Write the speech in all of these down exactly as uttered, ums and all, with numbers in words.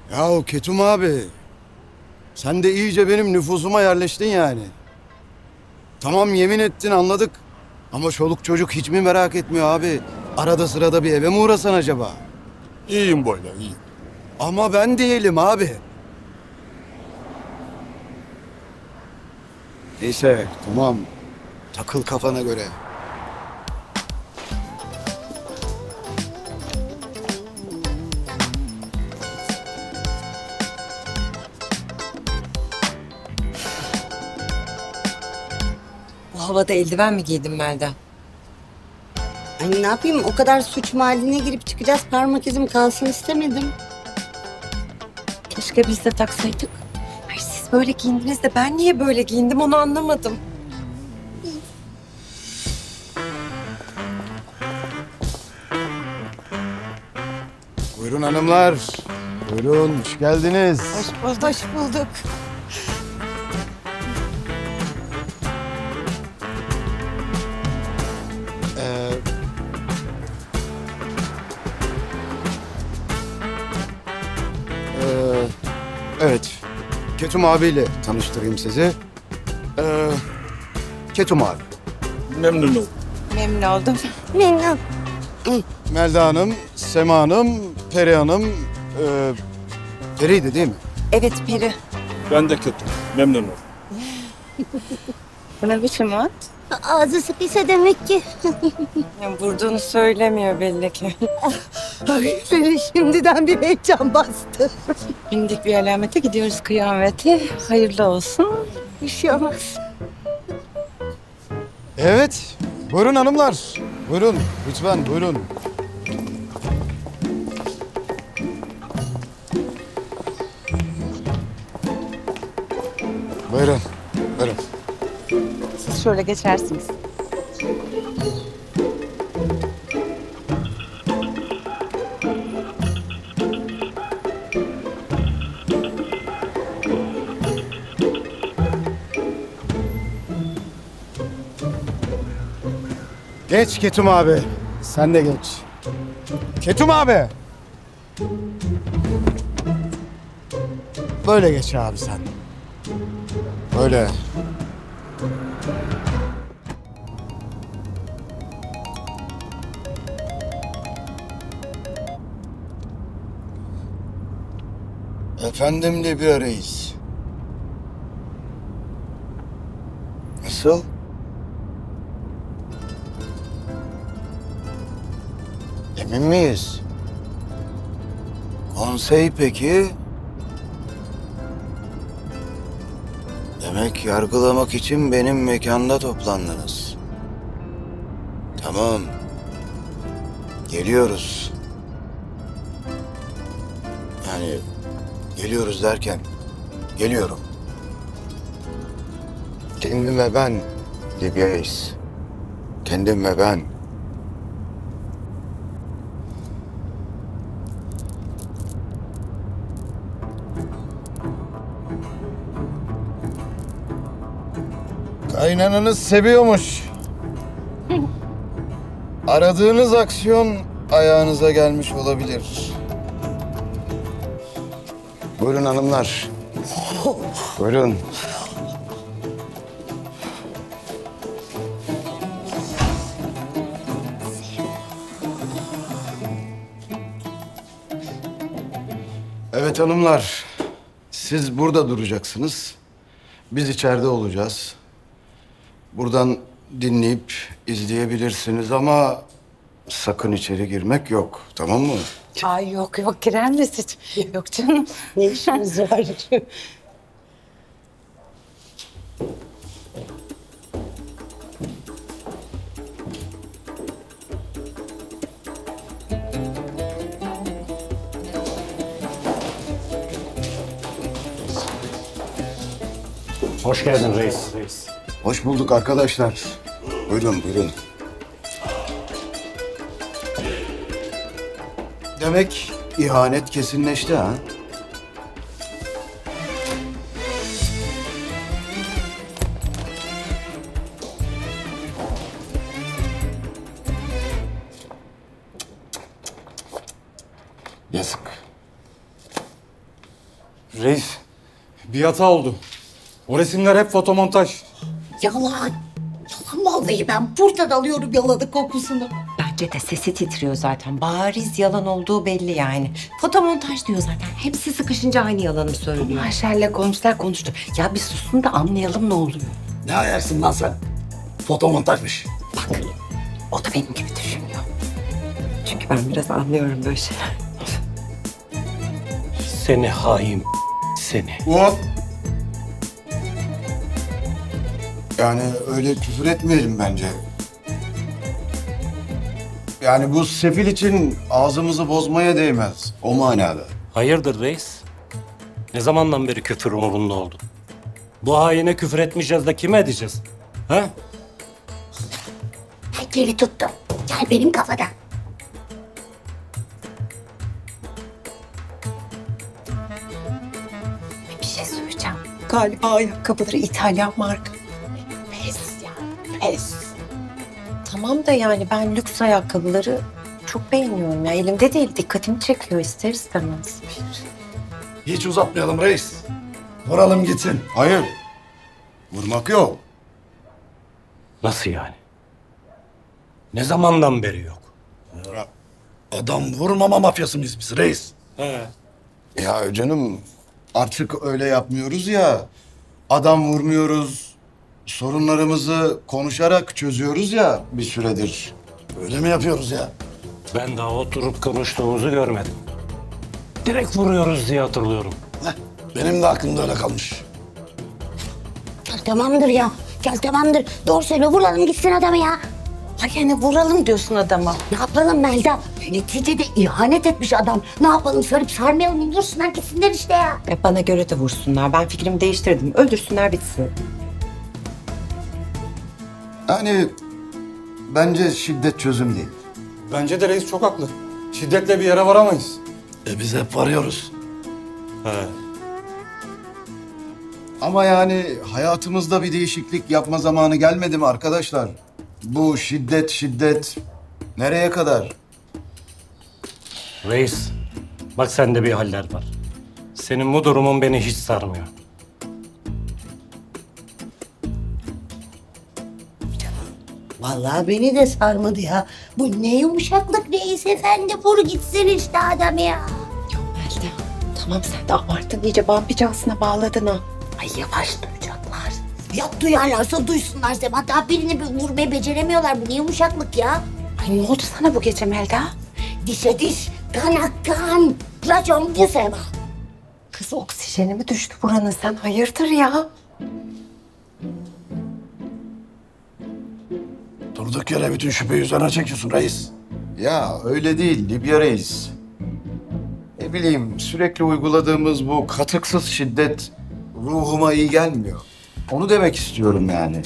Yahu Ketum abi. Sen de iyice benim nüfusuma yerleştin yani. Tamam yemin ettin anladık. Ama çoluk çocuk hiç mi merak etmiyor abi? Arada sırada bir eve mi uğrasan acaba? İyiyim böyle, iyiyim. Ama ben değilim abi. Neyse tamam. Takıl kafana göre. Bu havada eldiven mi giydin Melda? Ay ne yapayım, o kadar suç mahalline girip çıkacağız, parmak izim kalsın istemedim. Keşke biz de taksaydık. Ay siz böyle giyindiniz de ben niye böyle giyindim onu anlamadım. Buyurun hanımlar. Buyurun hoş geldiniz. Hoş bulduk. Hoş bulduk. Ee, Ee, evet. Ketum abiyle tanıştırayım sizi. Ee, Ketum abi. Memnun oldum. Memnun oldum. Memnun. Melda Hanım, Sema Hanım, Peri Hanım. E, Peri'ydi değil mi? Evet Peri. Ben de kötü. Memnun oldum. Bu ne biçim at? Ağzı sıkıysa demek ki. Ya vurduğunu söylemiyor belli ki. Ay beni şimdiden bir heyecan bastı. Bindik bir alamete gidiyoruz kıyamete. Hayırlı olsun. Bir şey olmaz. Evet. Buyurun hanımlar. Buyurun. Lütfen buyurun. Buyurun. Buyurun. Siz şöyle geçersiniz. Geç Ketum abi. Sen de geç. Ketum abi. Böyle geç abi sen. Böyle. Efendimle bir arayız. Nasıl? Emin miyiz? Konsey peki? Demek yargılamak için benim mekanda toplandınız. Tamam. Geliyoruz. Yani geliyoruz derken geliyorum. Kendim ve ben Libya'yız. Kendim ve ben. Kaynananız seviyormuş. Aradığınız aksiyon ayağınıza gelmiş olabilir. Buyurun hanımlar. Buyurun. Evet hanımlar. Siz burada duracaksınız. Biz içeride olacağız. Buradan dinleyip izleyebilirsiniz ama sakın içeri girmek yok. Tamam mı? Ay yok yok girer misin? Yok canım. Ne işimiz var? Hoş geldin reis. reis. Hoş bulduk arkadaşlar. Buyurun, buyurun. Demek ihanet kesinleşti ha? Yazık. Reis, bir hata oldu. O resimler hep fotomontaj. Yalan. Yalan vallahi, ben buradan alıyorum yalanın kokusunu. Bence de sesi titriyor zaten. Bariz yalan olduğu belli yani. Fotomontaj diyor zaten. Hepsi sıkışınca aynı yalanı söylüyor. Ayşer'le konuştular konuştu. Ya bir susun da anlayalım ne oluyor. Ne ayarsın lan sen? Fotomontajmış. Bak o da benim gibi düşünüyor. Çünkü ben biraz anlıyorum böyle şeyler. Seni hain seni. Hop. Yani öyle küfür etmeyelim bence. Yani bu sefil için ağzımızı bozmaya değmez. O manada. Hayırdır reis? Ne zamandan beri küfür umurunda oldu? Bu haine küfür etmeyeceğiz de kime edeceğiz? Ha? Geri tuttum. Gel benim kafadan. Bir şey söyleyeceğim. Galiba ayakkabıları İtalyan marka. Pes ya, pes. Tamam da yani ben lüks ayakkabıları çok beğeniyorum ya. Elimde değil, dikkatimi çekiyor ister istemez. Hiç uzatmayalım reis. Vuralım gitsin. Hayır. Vurmak yok. Nasıl yani? Ne zamandan beri yok? Adam vurmama mafyası mıyız biz reis? He. Ya canım artık öyle yapmıyoruz ya. Adam vurmuyoruz. Sorunlarımızı konuşarak çözüyoruz ya bir süredir. Öyle mi yapıyoruz ya? Ben daha oturup konuştuğumuzu görmedim. Direkt vuruyoruz diye hatırlıyorum. Heh, benim de aklımda öyle kalmış. Gel tamamdır ya. Gel tamamdır. Doğru söyle, vuralım gitsin adamı ya. Ay yani vuralım diyorsun adama. Ne yapalım Melda? Neticede ihanet etmiş adam. Ne yapalım, sarıp sarmayalım, vursunlar gitsinler işte ya. E bana göre de vursunlar. Ben fikrimi değiştirdim. Öldürsünler bitsin. Yani bence şiddet çözüm değil. Bence de reis çok haklı. Şiddetle bir yere varamayız. E biz hep varıyoruz. He. Ama yani hayatımızda bir değişiklik yapma zamanı gelmedi mi arkadaşlar? Bu şiddet şiddet nereye kadar? Reis, bak sende bir haller var. Senin bu durumun beni hiç sarmıyor. Vallahi beni de sarmadı ya. Bu ne yumuşaklık reis efendi, vur gitsin işte adam ya. Yok Melda. Tamam sen de abarttın. İyice bambicansına bağladın ha. Ay yavaş duyacaklar. Ya duyarlarsa duysunlar Sema. Daha birini bir vurmayı beceremiyorlar. Bu ne yumuşaklık ya? Ay ne oldu sana bu gece Melda? Dişe diş, kana kan. Racon bu Sema. Kız oksijeni mi düştü buranın, sen hayırdır ya? Durduk yere bütün şüpheyi üzerine çekiyorsun reis. Ya öyle değil Libya Reis. Ne bileyim sürekli uyguladığımız bu katıksız şiddet ruhuma iyi gelmiyor. Onu demek istiyorum yani.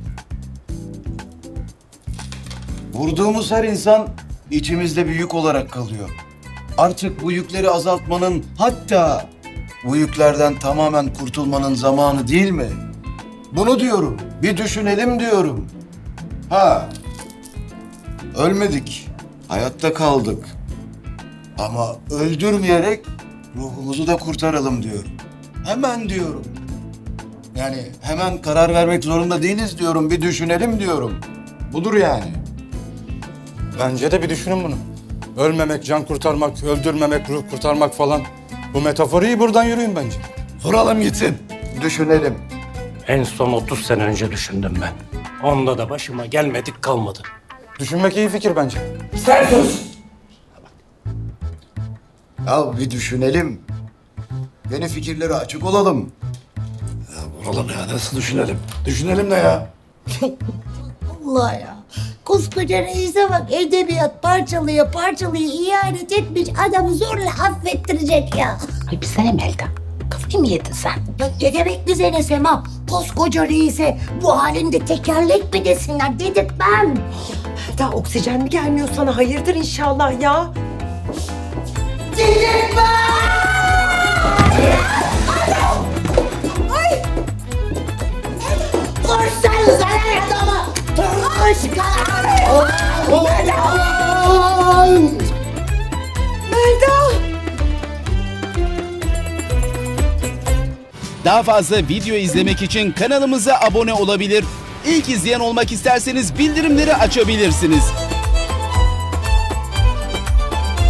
Vurduğumuz her insan içimizde bir yük olarak kalıyor. Artık bu yükleri azaltmanın, hatta bu yüklerden tamamen kurtulmanın zamanı değil mi? Bunu diyorum. Bir düşünelim diyorum. Ha. Ölmedik. Hayatta kaldık. Ama öldürmeyerek ruhumuzu da kurtaralım diyorum. Hemen diyorum. Yani hemen karar vermek zorunda değiliz diyorum. Bir düşünelim diyorum. Budur yani. Bence de bir düşünün bunu. Ölmemek, can kurtarmak, öldürmemek, ruh kurtarmak falan. Bu metaforu iyi, buradan yürüyün bence. Vuralım gitsin. Düşünelim. En son otuz sene önce düşündüm ben. Onda da başıma gelmedik kalmadı. Düşünmek iyi fikir bence. Ya bir düşünelim. Yeni fikirlere açık olalım. Ya vuralım ya, nasıl düşünelim? Düşünelim de ya. Allah ya. Koskoca reise bak, edebiyat parçalıyor parçalıyor, ihanet etmiş adamı zorla affettirecek ya. Ay bize ne Melda? Kafayı mı yedin sen? Ya ne demek bize ne Sema? Koskoca reise bu halinde tekerlek mi desinler, dedirtmem. Melda oksijen mi gelmiyor sana? Hayırdır inşallah ya? Vursanıza lan adamı! Hoş Melda! Daha fazla video izlemek için kanalımıza abone olabilir. İlk izleyen olmak isterseniz bildirimleri açabilirsiniz.